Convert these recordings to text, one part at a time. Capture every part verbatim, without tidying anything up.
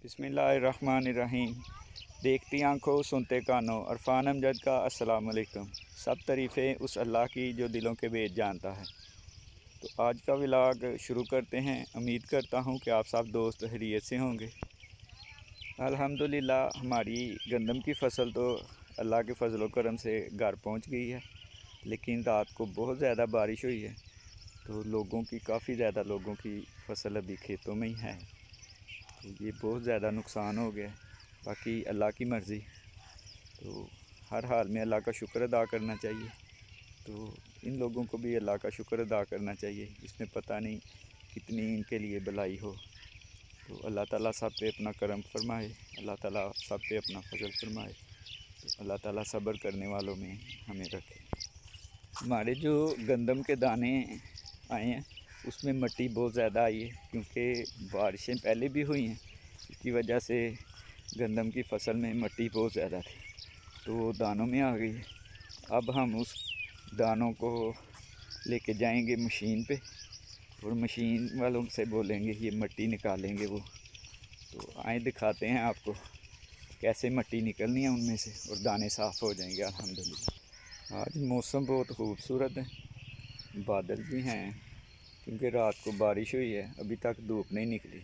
बिस्मिल्लाहिर्रहमानिर्रहीम। देखती आंखों सुनते कानों, अरफान अमजद का अस्सलाम वालेकुम। सब तारीफ़ें उस अल्लाह की जो दिलों के भेद जानता है। तो आज का व्लॉग शुरू करते हैं। उम्मीद करता हूँ कि आप सब दोस्त खैरियत से होंगे। अल्हम्दुलिल्लाह हमारी गंदम की फ़सल तो अल्लाह के फजल करम से घर पहुँच गई है, लेकिन रात को बहुत ज़्यादा बारिश हुई है तो लोगों की काफ़ी ज़्यादा लोगों की फ़सल अभी खेतों में ही है। तो ये बहुत ज़्यादा नुकसान हो गया। बाकी अल्लाह की मर्ज़ी, तो हर हाल में अल्लाह का शुक्र अदा करना चाहिए। तो इन लोगों को भी अल्लाह का शुक्र अदा करना चाहिए। इसमें पता नहीं कितनी इनके लिए भलाई हो। तो अल्लाह ताला सब पे अपना करम फरमाए, अल्लाह ताला सब पे अपना फजल फरमाए। तो अल्लाह ताला सब्र करने वालों में हमें रखे। हमारे जो गंदम के दाने आए हैं उसमें मिट्टी बहुत ज़्यादा आई है, क्योंकि बारिशें पहले भी हुई हैं। इसकी वजह से गंदम की फ़सल में मिट्टी बहुत ज़्यादा थी, तो वो दानों में आ गई है। अब हम उस दानों को लेके जाएंगे मशीन पे और मशीन वालों से बोलेंगे ये मिट्टी निकालेंगे वो। तो आए दिखाते हैं आपको कैसे मिट्टी निकलनी है उनमें से और दाने साफ़ हो जाएंगे अल्हम्दुलिल्लाह। आज मौसम बहुत खूबसूरत है, बादल भी हैं, क्योंकि रात को बारिश हुई है, अभी तक धूप नहीं निकली।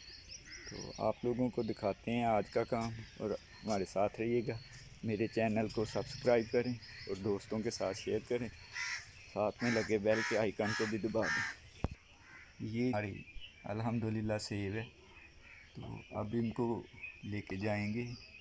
तो आप लोगों को दिखाते हैं आज का काम और हमारे साथ रहिएगा। मेरे चैनल को सब्सक्राइब करें और दोस्तों के साथ शेयर करें, साथ में लगे बेल के आइकन को भी दबा दें। ये हमारी अल्हम्दुलिल्लाह सेब है, तो अब इनको लेके जाएंगे,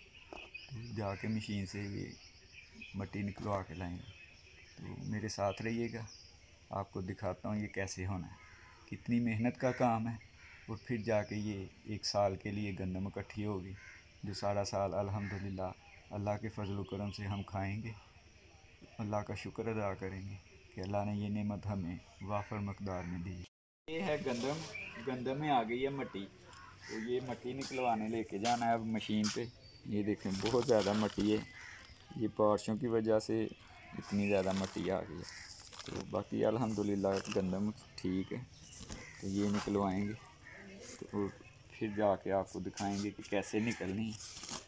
तो जाके मशीन से ये मिट्टी निकलवा के लाएंगे। तो मेरे साथ रहिएगा, आपको दिखाता हूँ ये कैसे होना है, कितनी मेहनत का काम है। और फिर जाके ये एक साल के लिए गंदम इकट्ठी होगी, जो सारा साल अल्हम्दुलिल्लाह अल्लाह के फजल करम से हम खाएंगे, अल्लाह का शुक्र अदा करेंगे कि अल्लाह ने ये नेमत हमें वाफर मकदार में दी। ये है गंदम, गंदम में आ गई है मिट्टी, तो ये मिट्टी निकलवाने लेके जाना है अब मशीन पे। ये देखें बहुत ज़्यादा मिट्टी है, ये बारिशों की वजह से इतनी ज़्यादा मिट्टी आ गई है। तो बाकी अल्हम्दुलिल्लाह गंदम ठीक है, तो ये निकलवाएंगे तो फिर जाके आपको दिखाएंगे कि कैसे निकलनी है।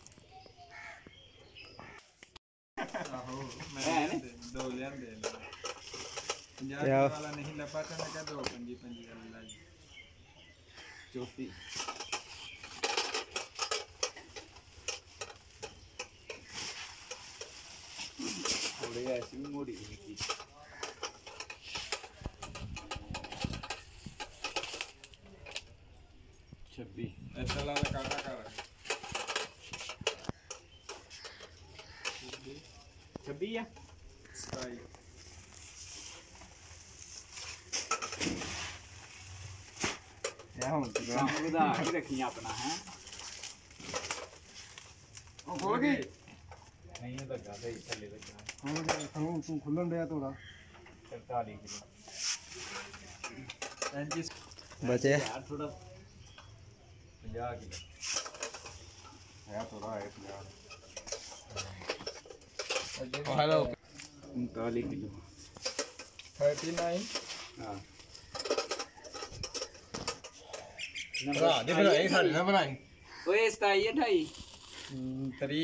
वाला नहीं लपा था मैं क्या दो पंजी पंजी अल्लाह चौथी थोड़ी ऐसी भी मोड़ी की छब्बीस ऐसा लगा काटा काटा छब्बीस या सताईस रखी अपना है खोल गई नहीं लगा थले लगा तू खुलन रहा थोड़ा अड़तालीस किलो बचे यार थोड़ा पचास किलो है, थोड़ा है पचास। हेलो उनतालीस किलो थर्टी नाइन। हाँ भरा दे बनाए खाली ना बनाए ओए सताई अठाई तरी।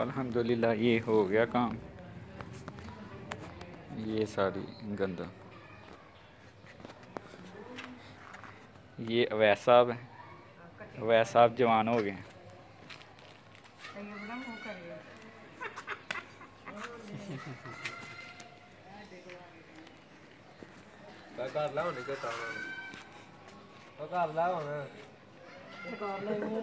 अल्हम्दुलिल्लाह ये हो गया काम। ये सारी गंदा, ये अवैस साहब हैं, अवैस साहब जवान हो गए हैं। कर ला होने के ताना तो कर ला होना कर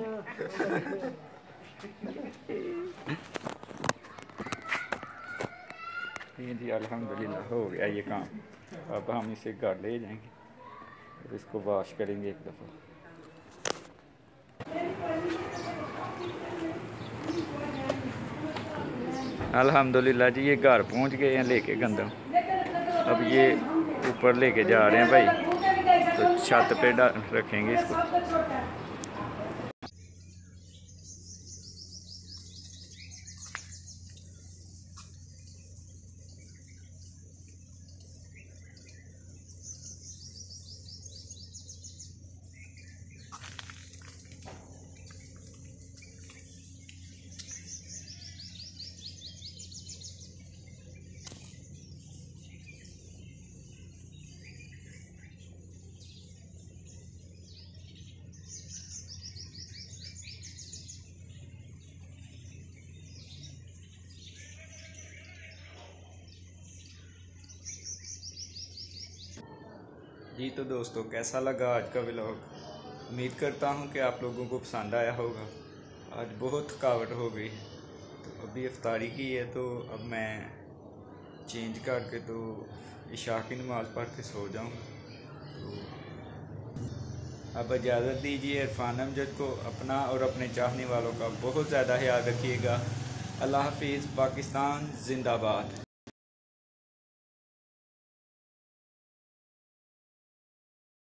ये जी अल्हम्दुलिल्लाह हो गया ये काम। अब हम इसे घर ले जाएंगे और इसको वॉश करेंगे एक दफ़ा। अल्हम्दुलिल्लाह जी ये घर पहुंच गए हैं लेके गंदम। अब ये ऊपर लेके जा रहे हैं भाई, तो छत पे डाल रखेंगे इसको। जी तो दोस्तों, कैसा लगा आज का व्लॉग? उम्मीद करता हूँ कि आप लोगों को पसंद आया होगा। आज बहुत थकावट हो गई, तो अभी इफ्तारी की है, तो अब मैं चेंज करके तो इशा की नमाज़ पढ़ के सो जाऊँगा। तो अब इजाज़त दीजिए। इरफान अमजद को अपना और अपने चाहने वालों का बहुत ज़्यादा ख्याल रखिएगा। अल्लाह हाफिज़। पाकिस्तान जिंदाबाद।